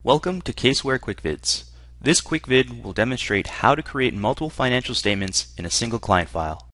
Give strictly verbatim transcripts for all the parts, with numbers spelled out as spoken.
Welcome to CaseWare QuickVids. This QuickVid will demonstrate how to create multiple financial statements in a single client file.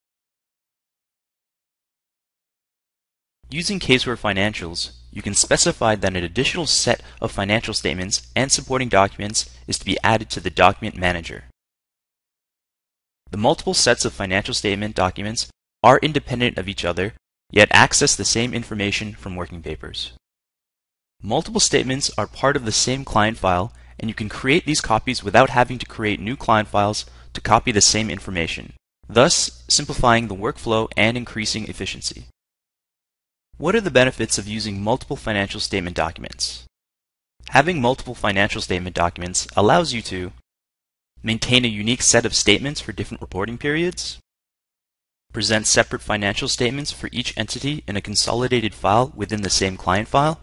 Using CaseWare Financials, you can specify that an additional set of financial statements and supporting documents is to be added to the Document Manager. The multiple sets of financial statement documents are independent of each other, yet access the same information from working papers. Multiple statements are part of the same client file, and you can create these copies without having to create new client files to copy the same information, thus simplifying the workflow and increasing efficiency. What are the benefits of using multiple financial statement documents? Having multiple financial statement documents allows you to maintain a unique set of statements for different reporting periods, present separate financial statements for each entity in a consolidated file within the same client file,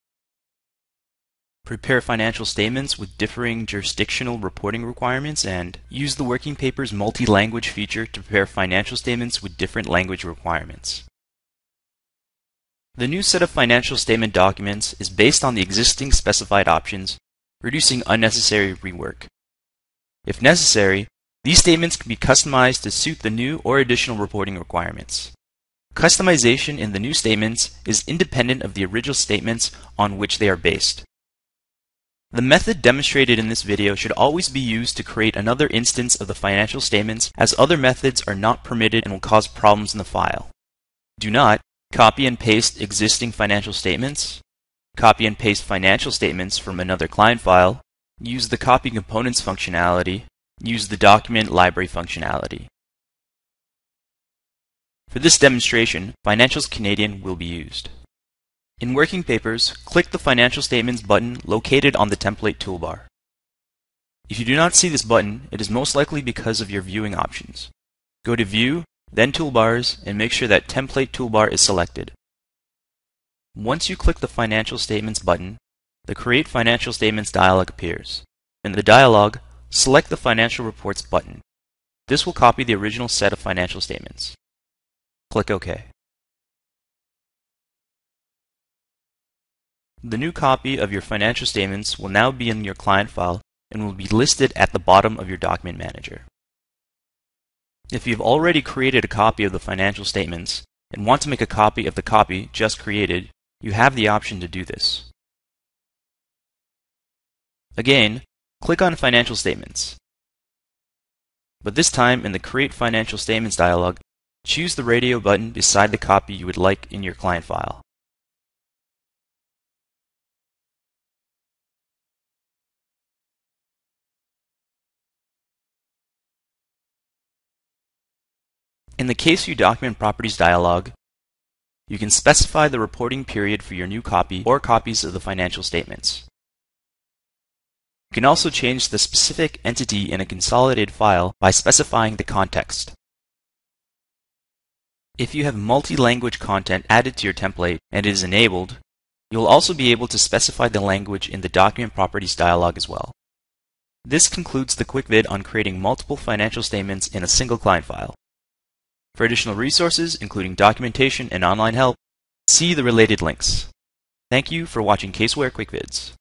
prepare financial statements with differing jurisdictional reporting requirements, and use the working paper's multi-language feature to prepare financial statements with different language requirements. The new set of financial statement documents is based on the existing specified options, reducing unnecessary rework. If necessary, these statements can be customized to suit the new or additional reporting requirements. Customization in the new statements is independent of the original statements on which they are based. The method demonstrated in this video should always be used to create another instance of the financial statements, as other methods are not permitted and will cause problems in the file. Do not copy and paste existing financial statements, copy and paste financial statements from another client file, use the copy components functionality, use the document library functionality. For this demonstration, Financials Canadian will be used. In Working Papers, click the Financial Statements button located on the Template toolbar. If you do not see this button, it is most likely because of your viewing options. Go to View, then Toolbars, and make sure that Template toolbar is selected. Once you click the Financial Statements button, the Create Financial Statements dialog appears. In the dialog, select the Financial Reports button. This will copy the original set of financial statements. Click OK. The new copy of your financial statements will now be in your client file and will be listed at the bottom of your Document Manager. If you've already created a copy of the financial statements and want to make a copy of the copy just created, you have the option to do this. Again, click on Financial Statements. But this time in the Create Financial Statements dialog, choose the radio button beside the copy you would like in your client file. In the CaseView Document Properties dialog, you can specify the reporting period for your new copy or copies of the financial statements. You can also change the specific entity in a consolidated file by specifying the context. If you have multi-language content added to your template and it is enabled, you will also be able to specify the language in the Document Properties dialog as well. This concludes the QuickVid on creating multiple financial statements in a single client file. For additional resources, including documentation and online help, see the related links. Thank you for watching CaseWare QuickVids.